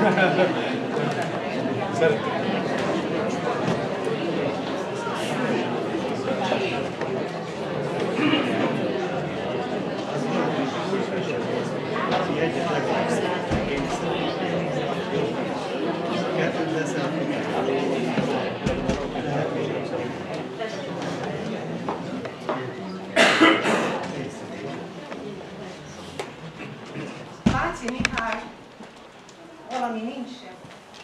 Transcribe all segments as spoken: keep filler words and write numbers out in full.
Szeretem. Váci Mihály, valami nincs sem.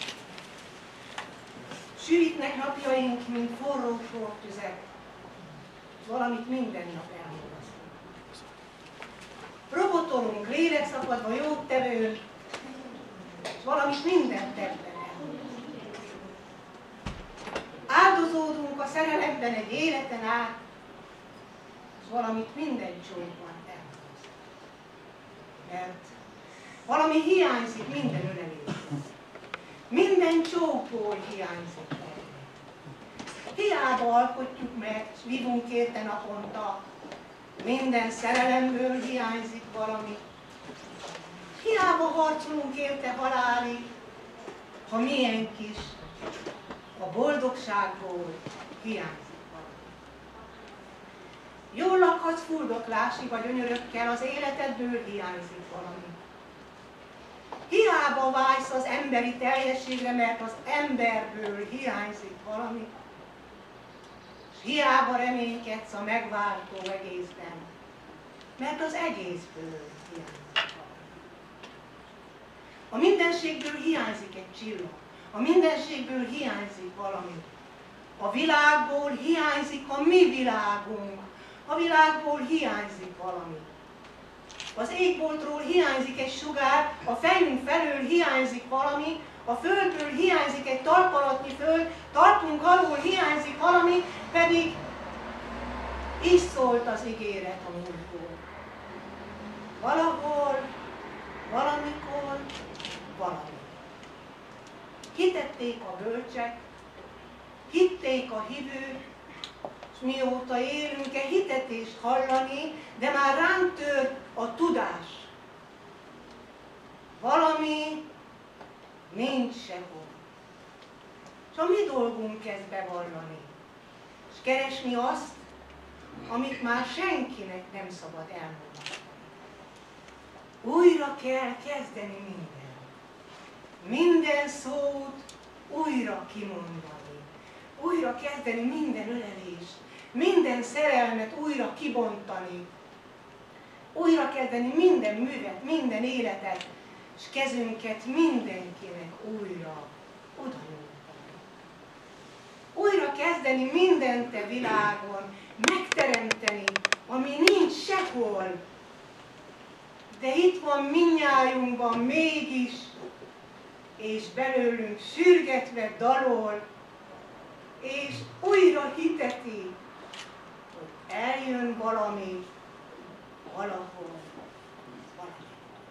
Sűrítnek napjaink, mint forró sortüzek, valamit minden nap elmondasztunk. Robotolunk lélekszakadva jót tevőn, és valamit minden tebben elmondasztunk. Áldozódunk a szerelemben egy életen át, és valamit minden csókban elmondasztunk. Mert valami hiányzik minden ölelésben. Minden csókból hiányzik. Hiába alkotjuk meg, s vívunk érte naponta. Minden szerelemből hiányzik valami. Hiába harcolunk érte halálig, ha milyen kis, a boldogságból hiányzik valami. Jól lakhatsz furdoklási vagy gyönyörökkel, az életedből hiányzik valami. Hiába vágysz az emberi teljességre, mert az emberből hiányzik valami. És hiába reménykedsz a megváltó egészben, mert az egészből hiányzik valami. A mindenségből hiányzik egy csillag, a mindenségből hiányzik valami. A világból hiányzik a mi világunk, a világból hiányzik valami. Az égboltról hiányzik egy sugár, a fejünk felől hiányzik valami, a földből hiányzik egy talp alatti föld, talpunk alól hiányzik valami, pedig így szólt az ígéret a múltból. Valahol, valamikor, valami. Hitették a bölcsek, hitték a hívők, és mióta élünk-e hitetést hallani, de már ránk tör a tudás. Valami nincs sehol. És a mi dolgunk kezd bevallani, és keresni azt, amit már senkinek nem szabad elmondani. Újra kell kezdeni minden. Minden szót újra kimondani. Újra kezdeni minden ölelést. Minden szerelmet újra kibontani. Újra kezdeni minden művet, minden életet, és kezünket mindenkinek újra odanyújtani. Újra kezdeni mindent a világon, megteremteni, ami nincs sehol, de itt van mindnyájunkban mégis, és belőlünk sürgetve dalol, és újra hiteti, hogy eljön valami, valahol, valami.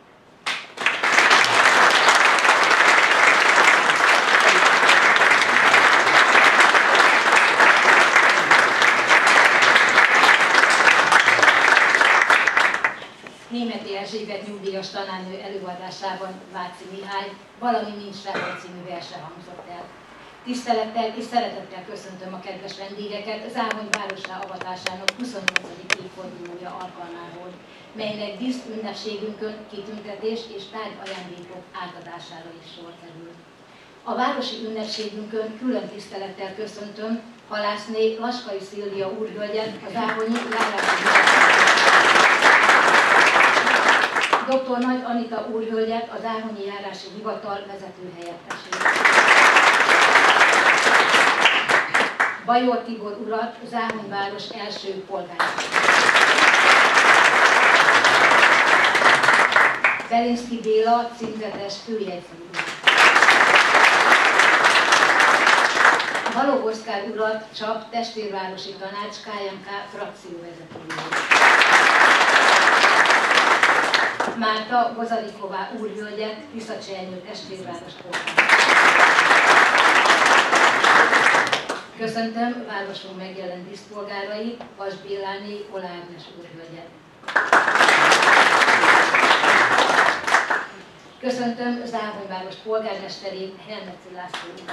Németi Erzsébet nyugdíjas tanárnő előadásában Váci Mihály Valami nincs sehol című verse hangzott el. Tisztelettel és szeretettel köszöntöm a kedves vendégeket Záhony városá avatásának huszonnyolcadik évfordulója alkalmából, melynek dísz ünnepségünkön kitüntetés és tárgyajándékok átadására is sor kerül. A városi ünnepségünkön külön tisztelettel köszöntöm halászné Laskai Szilvia úrhölgyet, a záhonyi járási doktor Nagy Anita úrhölgyet, a záhonyi járási hivatal vezetőhelyettesét. Bajor Tibor urat, Záhony város első polgármestere. Belinszky Béla, címzetes főjegyző urat. Balogh Oszkár urat, Csap testvérvárosi tanács ká em ká frakcióvezetőjét. Márta Gozaliková úrhölgyet, Tiszacsernyő testvérváros polgármestere. Köszöntöm városunk megjelent díszpolgárait, Vas Béláné Ola Ágnes úrhölgyet. Köszöntöm Záhonyváros polgármesterét, Helmetszi László urat.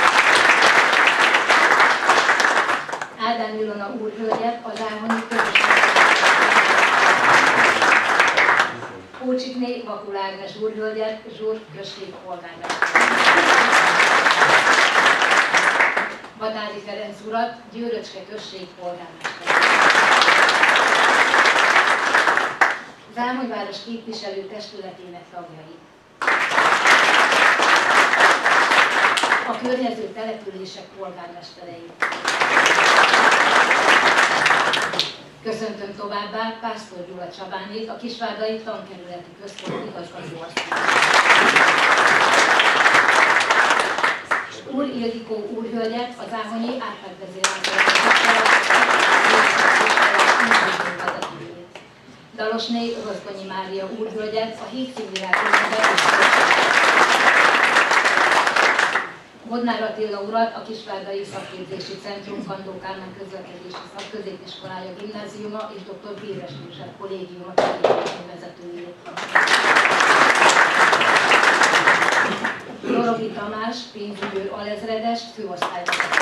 Ádám Ilona úrhölgyet, a záhonyi közösségek. Pócsikné Vakul Ágnes úrhölgyet, Zsúr község polgármester. Batári Ferenc urat, Győröcske község polgármester. Záhonyváros képviselő testületének tagjai. A környező települések polgármesterei. Köszöntöm továbbá Pásztor Gyula Csabánét, a Kisvárdai Tankerületi Központ igazgatóasszonyt. Úr Ildikó úrhölgyet, a záhonyi átvezéráltatót. Dalosné Rozgonyi Mária úrhölgyet, a Híd Civilizációban. Bodnár Attila urat, a Kisvárdai Szakképzési Centrum Kandó Kálmán Közlekedési Szakközépiskolája Gimnáziuma és dr. Béres József Kollégiuma vezetőjét. Lorovi Tamás, pénzügyőr alezredest, főosztályvezető.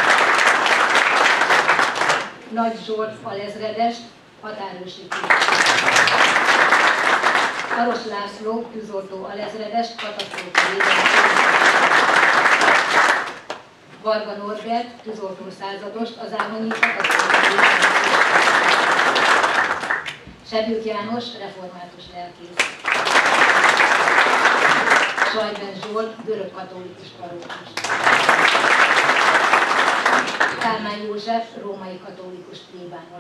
Nagy Zsolt alezredest, határőrsi képviselő. Aros László, tűzoltó alezredest, katasztrófa védelmi. Varga Norbert, tűzoltó századost, az záhonyi katasztrófa védelmi. Sebők János, református lelkész. Sajben Zsolt, görögkatolikus parókus. Kálmán József, római katolikus plébános.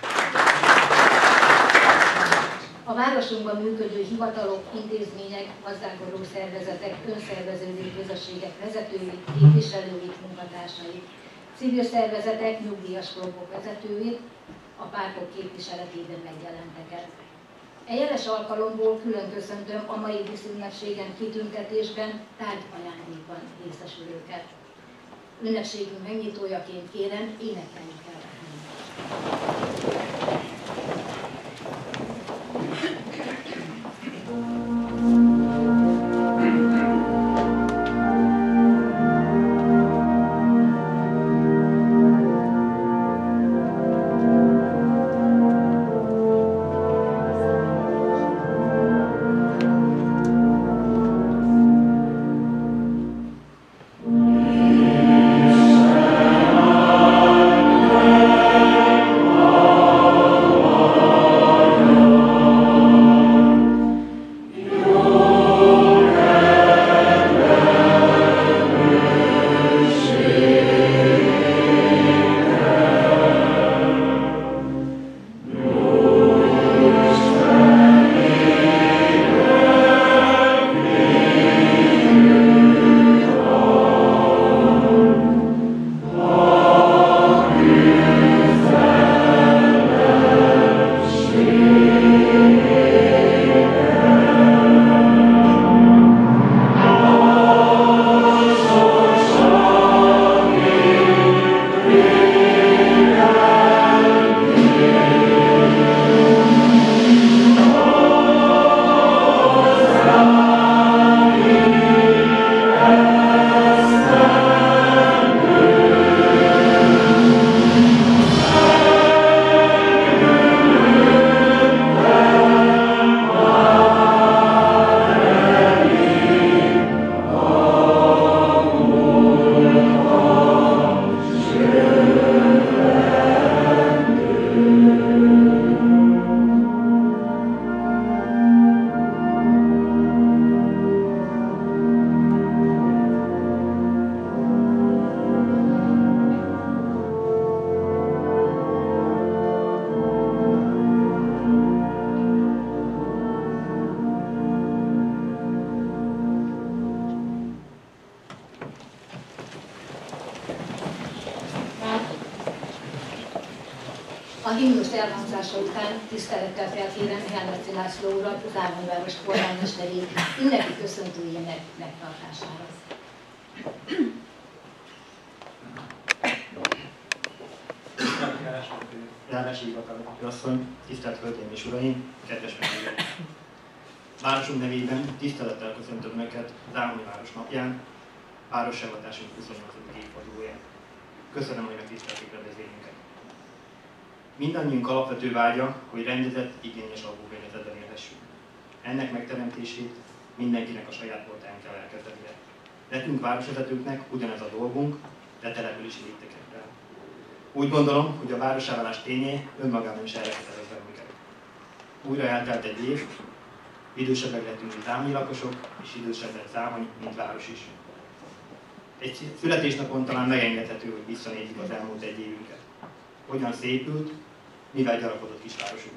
A városunkban működő hivatalok, intézmények, gazdálkodó szervezetek, önszerveződő közösségek vezetői, képviselői, munkatársai, civil szervezetek, nyugdíjas klubok vezetőit, a pártok képviseletében megjelenteket. E jeles alkalomból külön köszöntöm a mai díszünnepségen kitüntetésben, tárgyajándékban részesülőket. Ünnepségünk megnyitójaként kérem, énekeljük el. A himnusz elhangzása után tisztelettel felkérem Helmetszi László urat, Záhonyváros polgármesterét ünnepi köszöntőjének megtartására. Járási hivatalnok asszony, tisztelt Hölgyeim és Uraim, kedves vendégek! Városunk nevében tisztelettel köszöntöm Önöket az Ámoni Város napján, városrendezésünk huszonnyolcadik évfordulóján. Köszönöm, hogy megtisztelték rendezvényünket. Mindannyiunk alapvető vágya, hogy rendezett, igényes lakókörnyezetben élhessünk. Ennek megteremtését mindenkinek a saját portán kell elkezdenie. Nekünk városvezetőknek ugyanez a dolgunk, de települési léptékekkel. Úgy gondolom, hogy a városáválás tényé önmagában is erre kötelez bennünket. Újra eltelt egy év, idősebbek lettünk, mint ámnyi lakosok, és idősebb lett Záhony, mint város is. Egy születésnapon talán megengedhető, hogy visszanézzük az elmúlt egy évünket. Hogyan szépült, mivel gyarapodott kisvárosunk.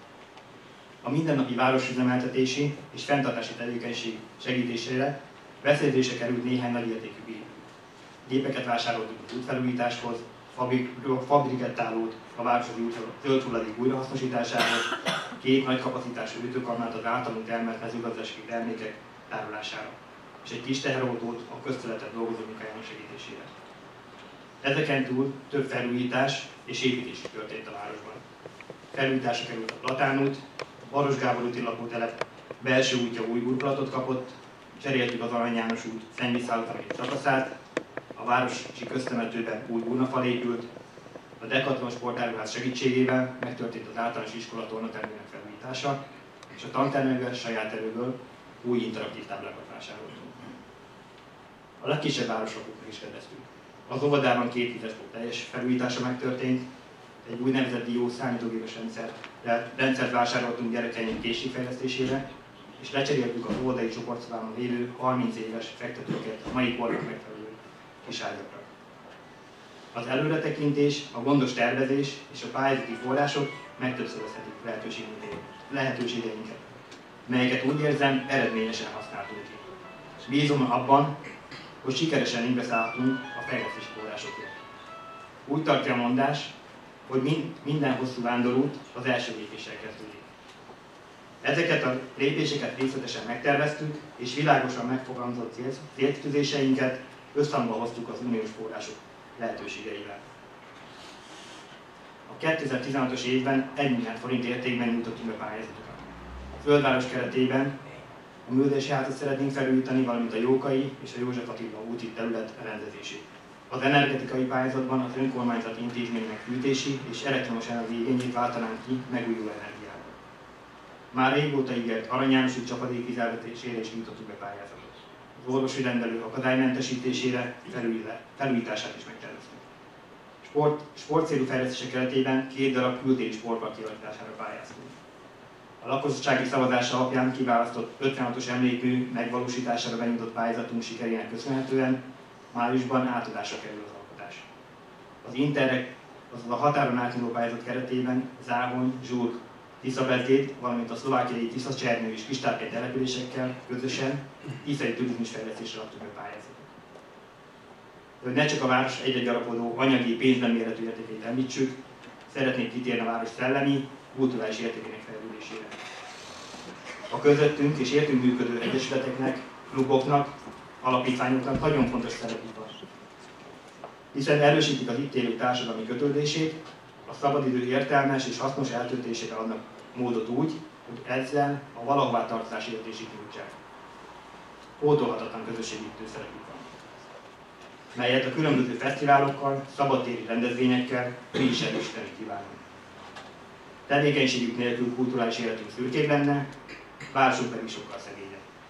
A mindennapi városüzemeltetési és fenntartási tevékenység segítésére beszerzésre került néhány nagy értékű gép. Gépeket vásároltunk az útfelújításhoz, fabrikettálót a városi zöld hulladék újrahasznosításához, két nagy kapacitású ütőkamrát az általunk termelt mezőgazdasági termékek tárolására, és egy kis teherautót a közterületet dolgozó munkájának segítésére. Ezeken túl több felújítás és építés történt a városban. Felújításra került a Platánút, a Baros Gábor úti lakótelep belső útja új burkolatot kapott, cseréltük az Arany János út szennyvízhálózatának egy szakaszát, a városi köztemetőben új urnafal épült, a Decathlon sportáruház segítségével megtörtént az általános iskola tornatermének felújítása, és a tantermekben saját erőből új interaktív táblákat vásároltunk. A legkisebb városlakóknak is kedveztünk. Az óvodában két vizesbolt teljes felújítása megtörtént, egy úgynevezett dió számítógépes rendszert, rendszert vásároltunk gyerekeink készségfejlesztésére, és lecseréltük az óvodai csoportszobában lévő harminc éves fektetőket a mai kornak megfelelő kiságyakra. Az előretekintés, a gondos tervezés és a pályázati források megtöbbszörözhetik lehetőségeinket, melyeket úgy érzem eredményesen használtunk ki. És bízom abban, hogy sikeresen investáltunk a fejlesztési forrásokért. Úgy tartja a mondás, hogy minden hosszú vándorút az első lépéssel kezdődik. Ezeket a lépéseket részletesen megterveztük, és világosan megfogalmazott célkitűzéseinket összhangba hoztuk az uniós források lehetőségeivel. A kétezer-tizenhatos évben egy milliárd forint értékben nyújtottunk be pályázatokat. A főváros keretében a művelési házat szeretnénk felújítani, valamint a Jókai és a József Attila úti terület rendezését. Az energetikai pályázatban az önkormányzati intézmények fűtési és elektromos energia igényét váltanánk ki megújuló energiával. Már régóta ígért Arany János út csapadékvízelvetésére is nyújtottuk be pályázatot. Az orvosi rendelő akadálymentesítésére, felújítását is megterveztük. Sport, sportcélú fejlesztések keretében két darab kültéri sportpark kialakítására pályáztunk. A lakossági szavazás alapján kiválasztott ötvenhatos emlékmű megvalósítására benyújtott pályázatunk sikerének köszönhetően májusban átadásra kerül az alkotás. Az Interreg, azaz a határon átnyúló pályázat keretében Záhony, Zsurk, Tiszabezgét, valamint a szlovákiai Tiszacsernő és Kistárkely településekkel közösen tiszai turizmusfejlesztésre adtuk be pályázatot. Hogy ne csak a város egyre gyarapodó anyagi, pénzben mérhető értékeit említsük, szeretnék kitérni a város szellemi, kulturális értékének fejlődésére. A közöttünk és értünk működő egyesületeknek, kluboknak, alapítványoknak nagyon fontos szerepük van, hiszen erősítik az itt élő társadalmi kötődését, a szabadidő értelmes és hasznos eltöltésére adnak módot úgy, hogy ezzel a valahová tartozás érzését nyújtsák. Pótolhatatlan közösségítő szerepük van, melyet a különböző fesztiválokkal, szabadtéri rendezvényekkel mi is erősíteni kívánunk. Tevékenységük nélkül kulturális életünk szürkébb lenne, városunk pedig sokkal szegényebb.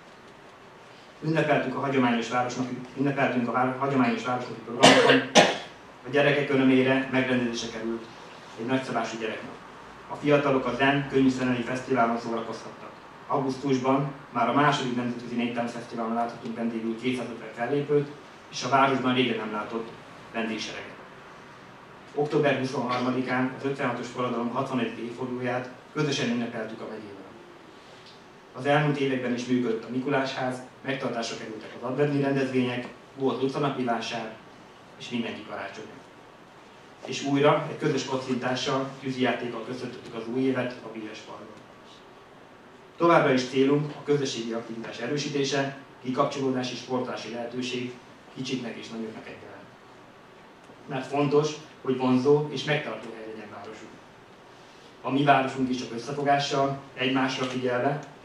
Ünnepeltünk a hagyományos városnapi, ünnepeltünk a vár, hagyományos városnapi programokon, a gyerekek örömére megrendezésre került egy nagyszabású gyereknap. A fiatalok a Zen Könnyűzenei Fesztiválon szórakozhattak. Augusztusban már a második nemzetközi néptánc fesztiválon láthatunk vendégül kétszázötven fellépőt, és a városban régen nem látott vendégsereget. október huszonharmadikán az ötvenhatos forradalom hatvanadik évfordulóját közösen ünnepeltük a megyében. Az elmúlt években is működött a Mikulásház, megtartásra kerültek az adventi rendezvények, volt utcanapi vásár, és mindenki karácsonya. És újra egy közös kocintással, tűzijátékkal köszöntöttük az új évet a Víres Parkban. Továbbra is célunk a közösségi aktivitás erősítése, kikapcsolódás és sportolási lehetőség kicsiknek és nagyoknak egyaránt. Mert fontos, hogy vonzó és megtartó hely legyen városunk. A mi városunk is csak összefogással, egymásra figyelve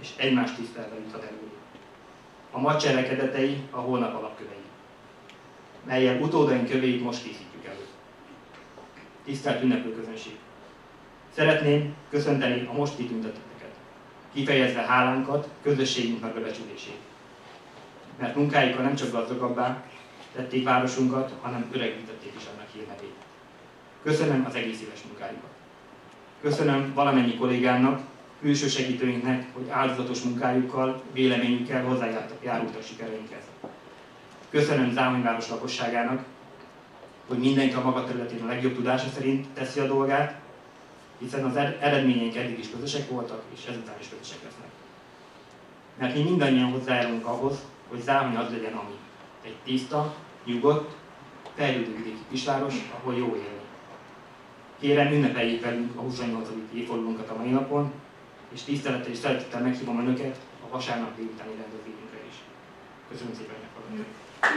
és egymást tisztelve juthat elő. A ma cselekedetei a holnap alapkövei, melyel utódaink kövéit most készítjük elő. Tisztelt ünneplőközönség! Szeretném köszönteni a most kitüntetetteket, kifejezve hálánkat, közösségünk megbecsülését. Mert munkáikkal nem csak gazdagabbá tették városunkat, hanem öregbítették is annak hírnevét. Köszönöm az egész éves munkájukat. Köszönöm valamennyi kollégámnak, külső segítőinknek, hogy áldozatos munkájukkal, véleményükkel hozzájárultak sikereinkhez. Köszönöm Záhonyváros lakosságának, hogy mindenki a maga területén a legjobb tudása szerint teszi a dolgát, hiszen az eredményeink eddig is közösek voltak, és ezután is közösek lesznek. Mert mi mindannyian hozzájárulunk ahhoz, hogy Záhony az legyen, ami egy tiszta, nyugodt, fejlődő vidéki kisváros, ahol jó élni. Kérem, ünnepeljék velünk a huszonnyolcadik évfordulónkat a mai napon, és tisztelettel és szeretettel meghívom Önöket a vasárnap délutáni rendezvényünkre is. Köszönöm szépen, hogy meghallgattak.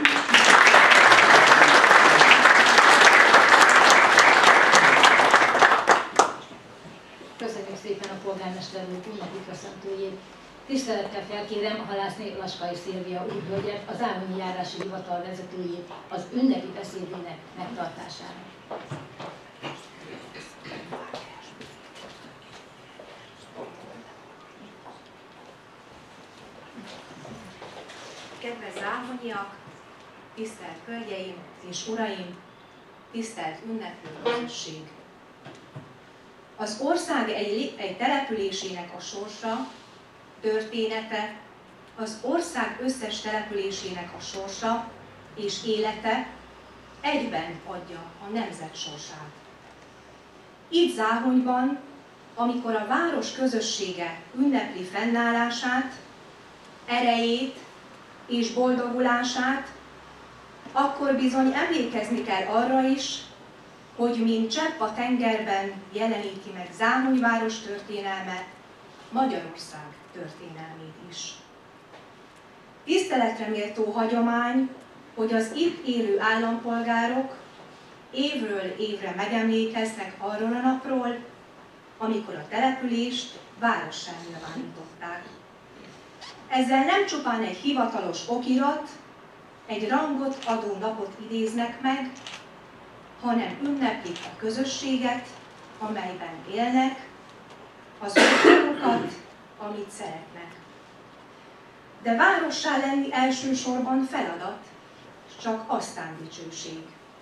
Köszönjük szépen a polgármester úr ünnepi köszöntőjét. Tisztelettel felkérem Halászné Laskai Szilvia úrhölgyet, az Záhonyi Járási Hivatal vezetőjét az ünnepi beszédének megtartására. Kedves záhonyiak, tisztelt hölgyeim és uraim, tisztelt ünneplő közösség! Az ország egy, egy településének a sorsa, története, az ország összes településének a sorsa és élete egyben adja a nemzet sorsát. Itt Záhonyban, amikor a város közössége ünnepli fennállását, erejét és boldogulását, akkor bizony emlékezni kell arra is, hogy mint csepp a tengerben jeleníti meg Záhonyváros történelme, Magyarország történelmét is. Tiszteletre méltó hagyomány, hogy az itt élő állampolgárok évről évre megemlékeznek arról a napról, amikor a települést várossá nyilvánították. Ezzel nem csupán egy hivatalos okirat, egy rangot adó napot idéznek meg, hanem ünneplik a közösséget, amelyben élnek, az otthonukat, amit szeretnek. De várossá lenni elsősorban feladat, és csak aztán dicsőség.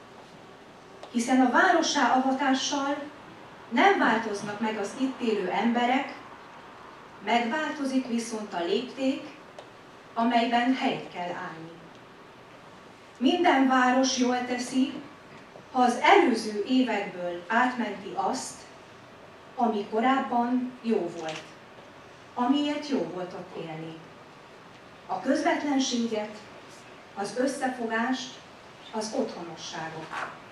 Hiszen a várossá avatással nem változnak meg az itt élő emberek, megváltozik viszont a lépték, amelyben helyt kell állni. Minden város jól teszi, ha az előző évekből átmenti azt, ami korábban jó volt, amiért jó volt ott élni. A közvetlenséget, az összefogást, az otthonosságot.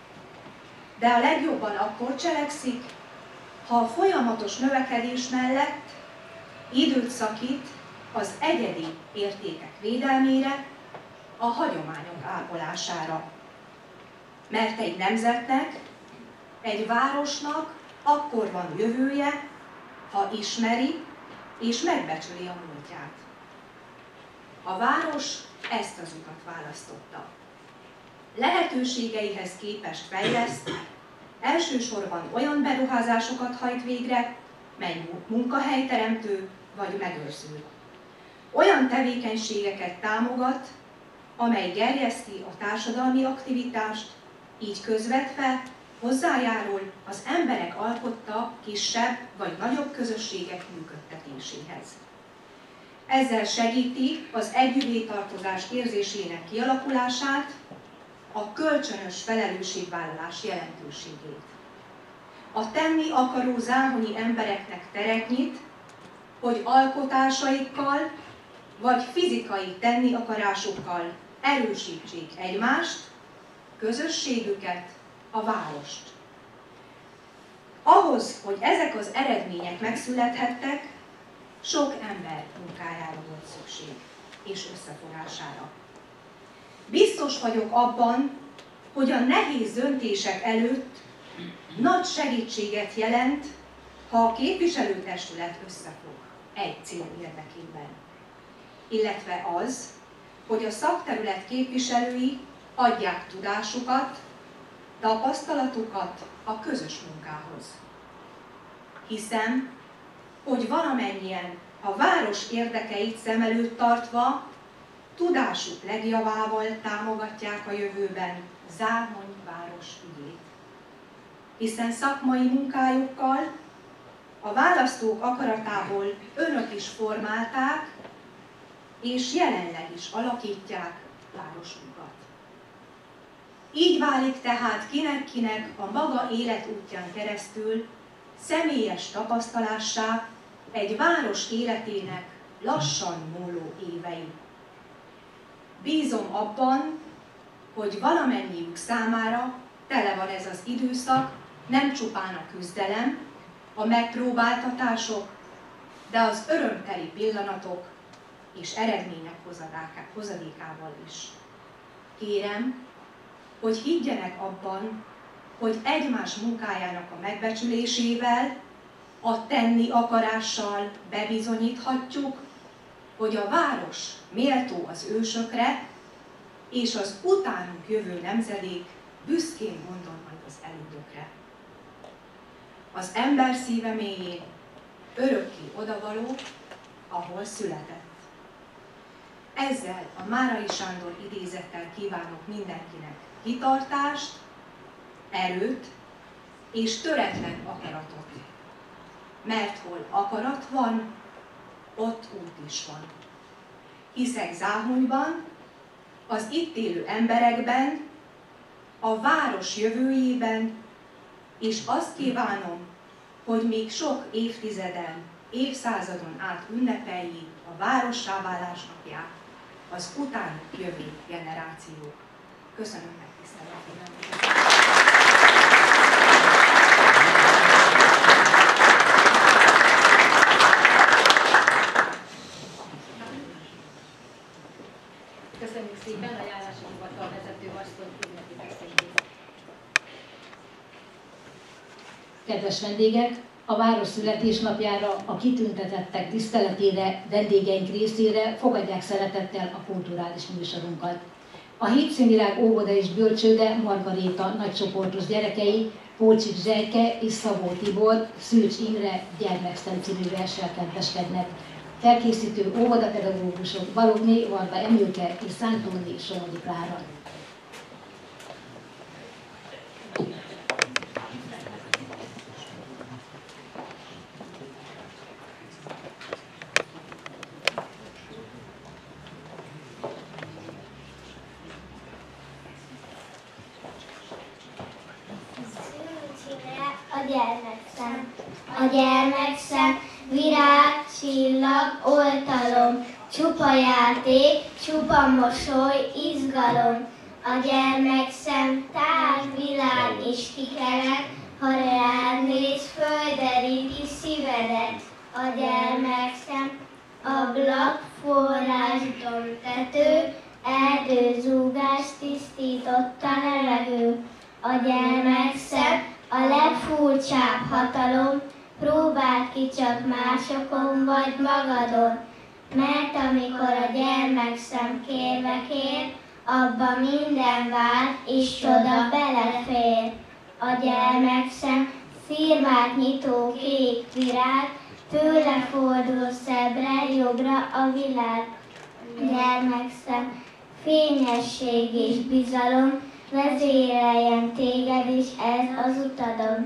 De a legjobban akkor cselekszik, ha a folyamatos növekedés mellett időt szakít az egyedi értékek védelmére, a hagyományok ápolására. Mert egy nemzetnek, egy városnak akkor van jövője, ha ismeri és megbecsüli a múltját. A város ezt az utat választotta. Lehetőségeihez képest fejleszt, elsősorban olyan beruházásokat hajt végre, mely munkahelyteremtő vagy megőrző. Olyan tevékenységeket támogat, amely gerjeszti a társadalmi aktivitást, így közvetve hozzájárul az emberek alkotta kisebb vagy nagyobb közösségek működtetéséhez. Ezzel segíti az együtttartozás érzésének kialakulását, a kölcsönös felelősségvállalás jelentőségét. A tenni akaró záhonyi embereknek teret nyit, hogy alkotásaikkal vagy fizikai tenni akarásukkal erősítsék egymást, közösségüket, a várost. Ahhoz, hogy ezek az eredmények megszülethettek, sok ember munkájára volt szükség, és összefogására. Biztos vagyok abban, hogy a nehéz döntések előtt nagy segítséget jelent, ha a képviselőtestület összefog. egy cél érdekében, illetve az, hogy a szakterület képviselői adják tudásukat, tapasztalatukat a közös munkához. Hiszem, hogy valamennyien a város érdekeit szem előtt tartva tudásuk legjavával támogatják a jövőben Záhony város ügyét. Hiszen szakmai munkájukkal a választók akaratából önök is formálták, és jelenleg is alakítják városunkat. Így válik tehát kinek-kinek a maga életútján keresztül személyes tapasztalássá egy város életének lassan múló évei. Bízom abban, hogy valamennyiük számára tele van ez az időszak, nem csupán a küzdelem, a megpróbáltatások, de az örömteli pillanatok és eredmények hozadékával is. Kérem, hogy higgyenek abban, hogy egymás munkájának a megbecsülésével, a tenni akarással bebizonyíthatjuk, hogy a város méltó az ősökre, és az utánunk jövő nemzedék büszkén gondol majd az elődökre. Az ember szíve mélyén örökké odavaló, ahol született. Ezzel a Márai Sándor idézettel kívánok mindenkinek kitartást, erőt és töretlen akaratot. Mert hol akarat van, ott út is van. Hiszek Záhonyban, az itt élő emberekben, a város jövőjében, és azt kívánom, hogy még sok évtizeden, évszázadon át ünnepeljék a várossá válás napját az utánuk jövő generációk. Köszönöm megtisztelő figyelmet! Köszönjük szépen a járási hivatal vezető asszony ünnepi beszédét. Kedves vendégek, a város születésnapjára, a kitüntetettek tiszteletére, vendégeink részére fogadják szeretettel a kulturális műsorunkat. A Hétszínvirág óvoda és bölcsőde Margaréta nagycsoportos gyerekei Pócsik Zsejke és Szabó Tibor Szűcs Imre gyermekszem című verssel kedveskednek. Felkészítő óvodapedagógusok Balogné, Varga Emőke és Szántóni Somogyi Klára. A gyermekszem, a gyermekszem, virág, csillag, oltalom, csupa játék, csupa mosoly, izgalom. A gyermekszem tágvilág és kikered, ha rád néz, földeríti szívedet. A gyermekszem ablak, forrás, domtető, erdőzúgás, tisztított a levegő. A gyermekszem a legfurcsább hatalom, próbáld ki csak másokon vagy magadon, mert amikor a gyermekszem kérve kér, abba minden vár és csoda belefér. A gyermekszem szirmát nyitó kék virág, tőle fordul szebbre, jobbra a világ. A gyermekszem fényesség és bizalom, vezéreljen téged is ez az utadon.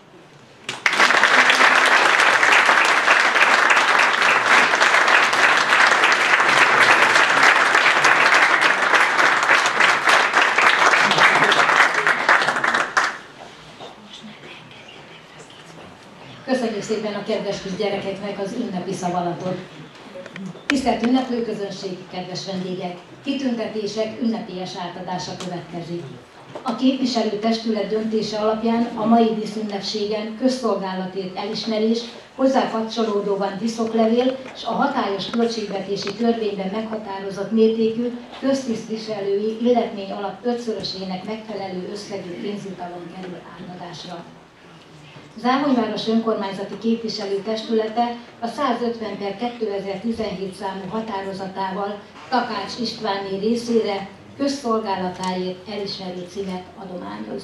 Köszönjük szépen a kedves kis gyerekeknek az ünnepi szavalatot. Tisztelt ünneplőközönség, kedves vendégek! Kitüntetések ünnepélyes átadása következik. A képviselőtestület döntése alapján a mai díszünnepségen közszolgálatért elismerés, hozzá kapcsolódóan díszoklevél és a hatályos költségvetési törvényben meghatározott mértékű köztisztviselői illetmény alap ötszörösének megfelelő összegű pénzjutalom kerül átadásra. Záhonyváros önkormányzati képviselőtestülete a százötven per kétezer-tizenhét számú határozatával Takács Istvánné részére közszolgálatáért elismerő címet adományoz.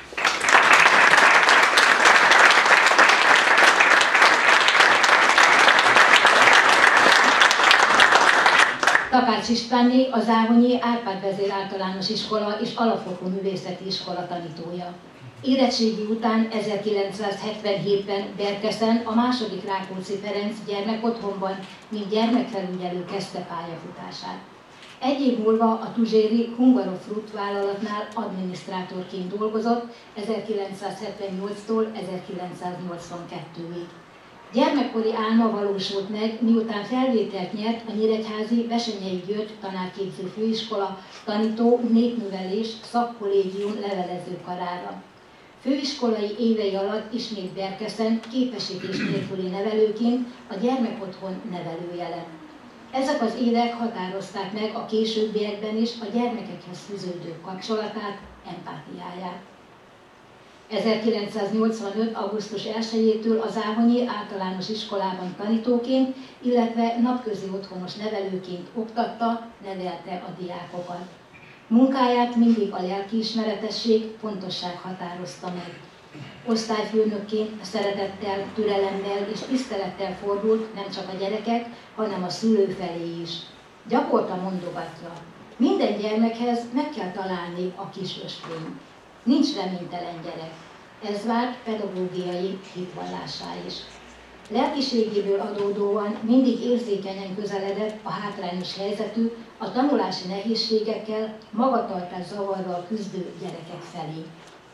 Takács Istvánné a záhonyi Árpád vezér általános iskola és alapfokú művészeti iskola tanítója. Érettségi után ezerkilencszázhetvenhétben Berkeszen a második Rákóczi Ferenc gyermekotthonban, mint gyermekfelügyelő kezdte pályafutását. Egy év múlva a tuzséri Hungarofruit vállalatnál adminisztrátorként dolgozott ezerkilencszázhetvennyolctól ezerkilencszáznyolcvankettőig. Gyermekkori álma valósult meg, miután felvételt nyert a Nyíregyházi Bessenyei György Tanárképző Főiskola tanító népművelés szakkollégium levelező karára. Főiskolai évei alatt ismét Berkeszen képesítés nélküli nevelőként a gyermekotthon nevelője lett. Ezek az évek határozták meg a későbbiekben is a gyermekekhez fűződő kapcsolatát, empátiáját. ezerkilencszáznyolcvanöt. augusztus elsejétől a záhonyi általános iskolában tanítóként, illetve napközi otthonos nevelőként oktatta, nevelte a diákokat. Munkáját mindig a lelkiismeretesség, pontosság határozta meg. Osztályfőnökként szeretettel, türelemmel és tisztelettel fordult nem csak a gyerekek, hanem a szülő felé is. Gyakorta mondogatja: minden gyermekhez meg kell találni a kis ösvényt. Nincs reménytelen gyerek. Ez vált pedagógiai hitvallásá is. Lelkiségéből adódóan mindig érzékenyen közeledett a hátrányos helyzetű, a tanulási nehézségekkel, magatartás zavarral küzdő gyerekek felé.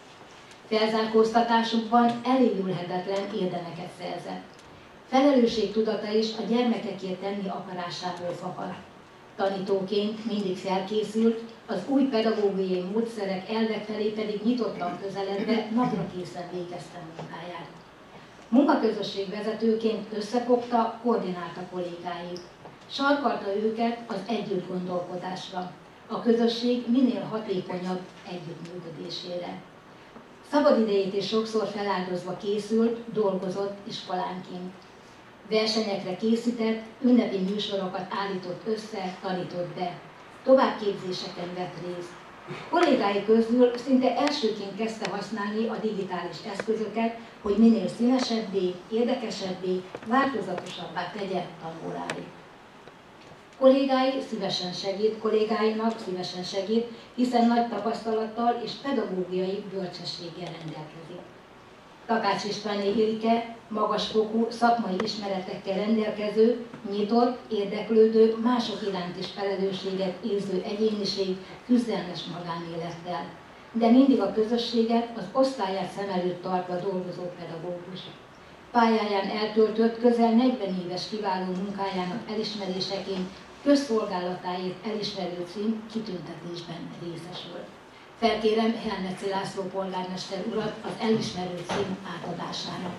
Felzárkóztatásukban elévülhetetlen érdemeket szerzett. Felelősségtudata is a gyermekekért tenni akarásából fakad. Tanítóként mindig felkészült, az új pedagógiai módszerek, elvek felé pedig nyitottan közeledve napra készen végezte munkáját. Munkaközösség vezetőként összefogta, koordinálta kollégáit. Sarkalta őket az együtt gondolkodásra, a közösség minél hatékonyabb együttműködésére. Szabadidejét is sokszor feláldozva készült, dolgozott iskolánként. Versenyekre készített, ünnepi műsorokat állított össze, tanított be. Továbbképzéseken vett részt. Kollégái közül szinte elsőként kezdte használni a digitális eszközöket, hogy minél színesebbé, érdekesebbé, változatosabbá tegye tanóráit. Kollégái szívesen segít, kollégáinak szívesen segít, hiszen nagy tapasztalattal és pedagógiai bölcsességgel rendelkezik. Takács Istvánné Ilke magasfokú szakmai ismeretekkel rendelkező, nyitott, érdeklődő, mások iránt is felelősséget érző egyéniség, küzdelmes magánélettel, de mindig a közösséget, az osztályát szem előtt tartva dolgozó pedagógus. Pályáján eltöltött közel negyven éves kiváló munkájának elismeréseként közszolgálatáért elismerő cím kitüntetésben részesült. Felkérem Helmetszi László polgármester urat az elismerő cím átadására.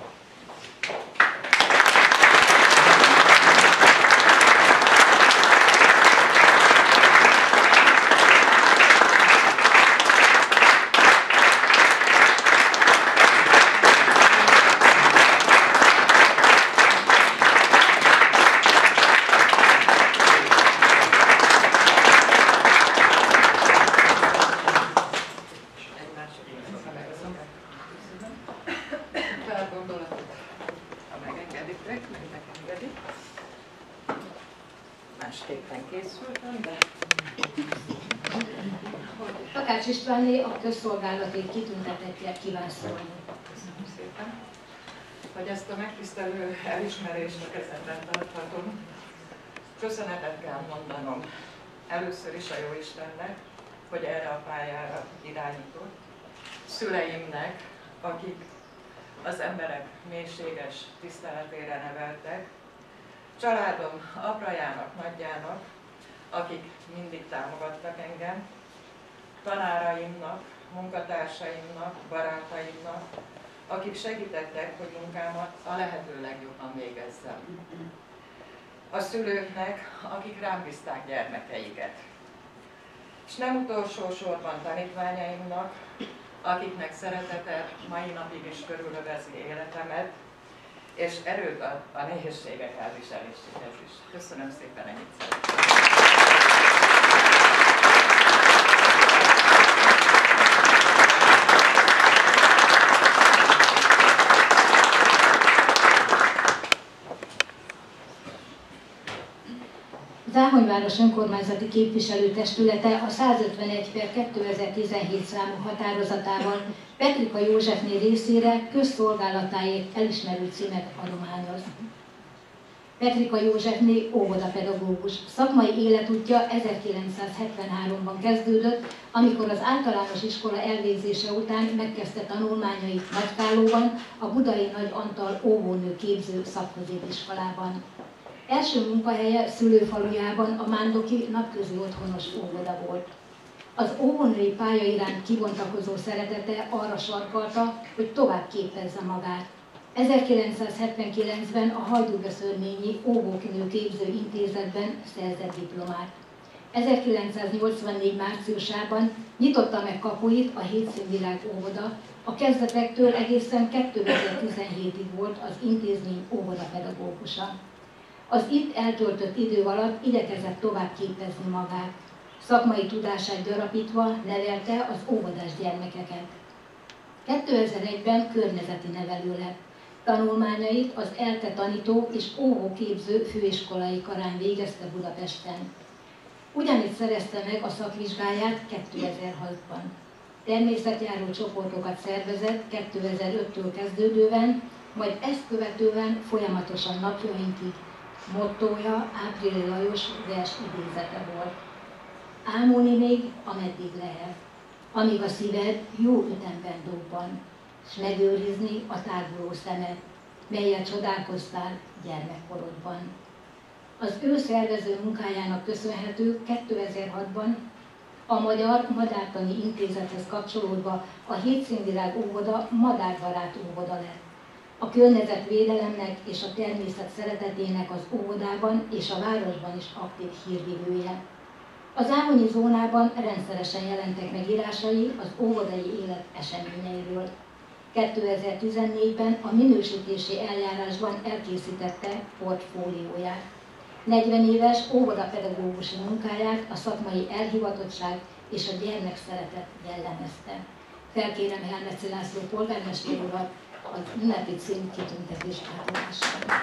Takács Istvánné a közszolgálatért kitüntetettért kíván szólni. Köszönöm szépen, hogy ezt a megtisztelő elismerést a kezemben tarthatom. Köszönetet kell mondanom először is a Jóistennek, hogy erre a pályára irányított, szüleimnek, akik az emberek mélységes tiszteletére neveltek, családom aprajának, nagyjának, akik mindig támogattak engem, tanáraimnak, munkatársaimnak, barátaimnak, akik segítettek, hogy munkámat a lehető legjobban végezzem. A szülőknek, akik rám bízták gyermekeiket. És nem utolsó sorban tanítványaimnak, akiknek szeretete mai napig is körülövezi életemet, és erőt ad a nehézségek elviseléséhez is. Köszönöm szépen, ennyit szeretném. Záhonyváros önkormányzati képviselőtestülete a százötvenegy per kétezer-tizenhét számú határozatával Petrika Józsefné részére közszolgálatáért elismerő címet adományoz. Petrika Józsefné óvodapedagógus. Szakmai életútja ezerkilencszázhetvenháromban kezdődött, amikor az általános iskola elvégzése után megkezdte tanulmányait Nagykállóban, a Budai Nagy Antal óvónő képző szakközépiskolában. Első munkahelye szülőfalujában a Mándoki Napközi Otthonos óvoda volt. Az óvónői pálya iránt kibontakozó szeretete arra sarkalta, hogy tovább képezze magát. ezerkilencszázhetvenkilencben a Hajdúbeszörményi Óvónő Képző Intézetben szerzett diplomát. ezerkilencszáznyolcvannégy márciusában nyitotta meg kapuit a Hétszínvirág óvoda, a kezdetektől egészen kétezer-tizenhétig volt az intézmény óvodapedagógusa. Az itt eltöltött idő alatt igyekezett tovább képezni magát. Szakmai tudását gyarapítva nevelte az óvodás gyermekeket. kétezer-egyben környezeti nevelő lett. Tanulmányait az ELTE tanító és óvóképző főiskolai karán végezte Budapesten. Ugyanitt szerezte meg a szakvizsgáját kétezer-hatban. Természetjáró csoportokat szervezett kétezer-öttől kezdődően, majd ezt követően folyamatosan napjainkig. Mottója Áprili Lajos vers idézete volt. Ámulni még, ameddig lehet, amíg a szíved jó ütemben dobban, s megőrizni a táguló szemed, melyet csodálkoztál gyermekkorodban. Az ő szervező munkájának köszönhető kétezer-hatban a Magyar Madártani Intézethez kapcsolódva a Hétszínvirág óvoda madárbarát óvoda lett. A környezetvédelemnek és a természet szeretetének az óvodában és a városban is aktív hírvivője. Az áhonyi zónában rendszeresen jelentek meg írásai az óvodai élet eseményeiről. kétezer-tizennégyben a minősítési eljárásban elkészítette portfólióját. negyven éves óvodapedagógusi munkáját a szakmai elhivatottság és a gyermekszeretet jellemezte. Felkérem Hermeci László polgármester urat az ünnepi cím kitüntetés átadására.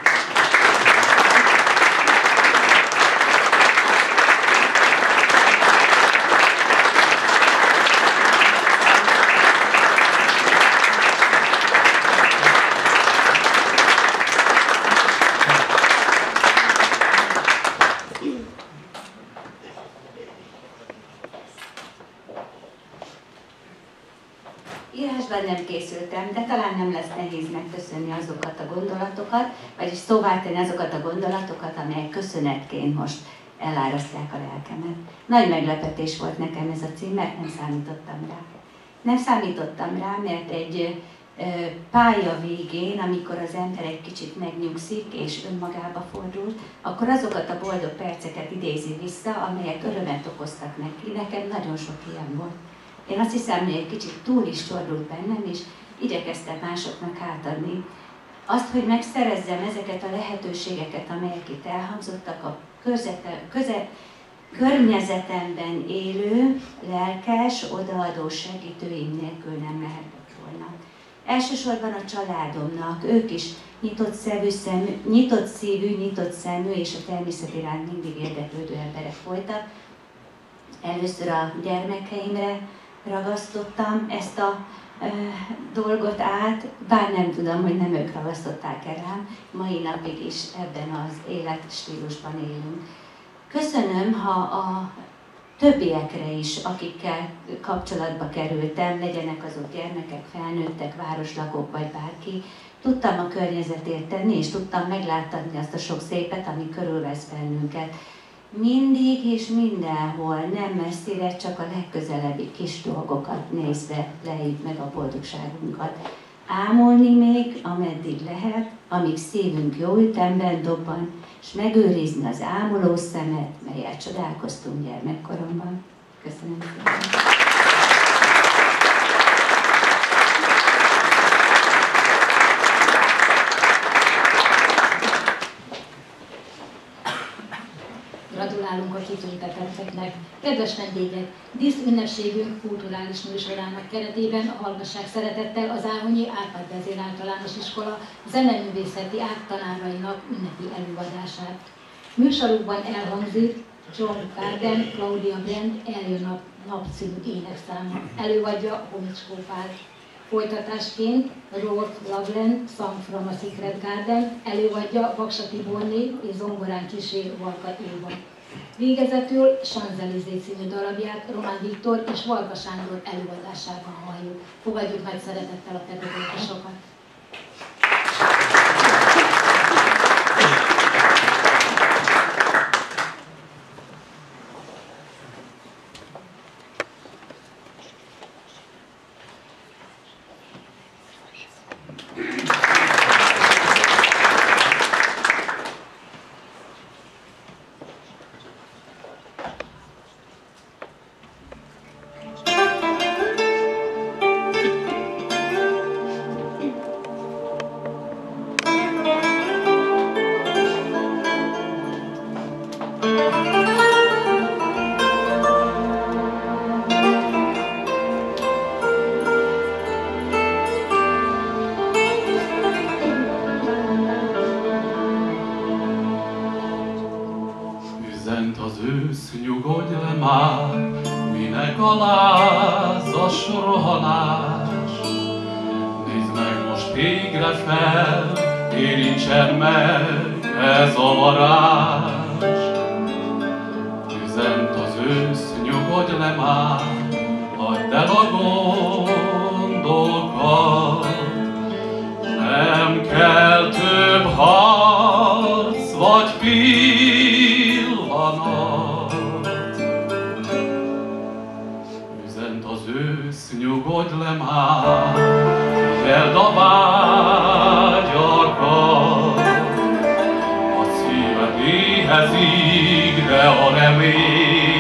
Írásban nem készültem, de talán nem lesz nehéz megköszönni azokat a gondolatokat, vagyis szóvá tenni azokat a gondolatokat, amelyek köszönetként most elárasztják a lelkemet. Nagy meglepetés volt nekem ez a cím, mert nem számítottam rá. Nem számítottam rá, mert egy ö, pálya végén, amikor az ember egy kicsit megnyugszik és önmagába fordul, akkor azokat a boldog perceket idézi vissza, amelyek örömet okoztak neki. Nekem nagyon sok ilyen volt. Én azt hiszem, hogy egy kicsit túl is csordult bennem, és igyekeztem másoknak átadni. Azt, hogy megszerezzem ezeket a lehetőségeket, amelyek itt elhangzottak, a körzete, köze, környezetemben élő, lelkes, odaadó segítőim nélkül nem lehetett volna. Elsősorban a családomnak, ők is nyitott szívű, szemű, nyitott szívű, nyitott szemű és a természet iránt mindig érdeklődő emberek voltak. Először a gyermekeimre ragasztottam ezt a e, dolgot át, bár nem tudom, hogy nem ők ragasztották el rám, mai napig is ebben az életstílusban élünk. Köszönöm, ha a többiekre is, akikkel kapcsolatba kerültem, legyenek azok gyermekek, felnőttek, városlakók vagy bárki, tudtam a környezetért tenni, és tudtam megláttatni azt a sok szépet, ami körülvesz bennünket. Mindig és mindenhol, nem messzire, csak a legközelebbi kis dolgokat nézve lejjük meg a boldogságunkat. Ámulni még, ameddig lehet, amíg szívünk jó ütemben dobban, és megőrizni az ámuló szemet, melyet csodálkoztunk gyermekkoromban. Köszönöm szépen! Kedves vendégek, díszünnepségünk kulturális műsorának keretében hallgassák szeretettel az Áhonyi Árpád Vezéráltalános Iskola zeneművészeti ágtanárainak ünnepi előadását. Műsorukban elhangzik John Carden, Claudia Brand, Eljön a nap című énekszáma. Előadja Homicskó Pál. Folytatásként Rolf Loveland, Song from a Secret Garden, előadja Baksa Tiborné és zongorán kísér Valka Éva. Végezetül Champs-Élysées című darabját Román Viktor és Valka Sándor előadásában halljuk. Fogadjuk nagy szeretettel a pedagógusokat! De a remény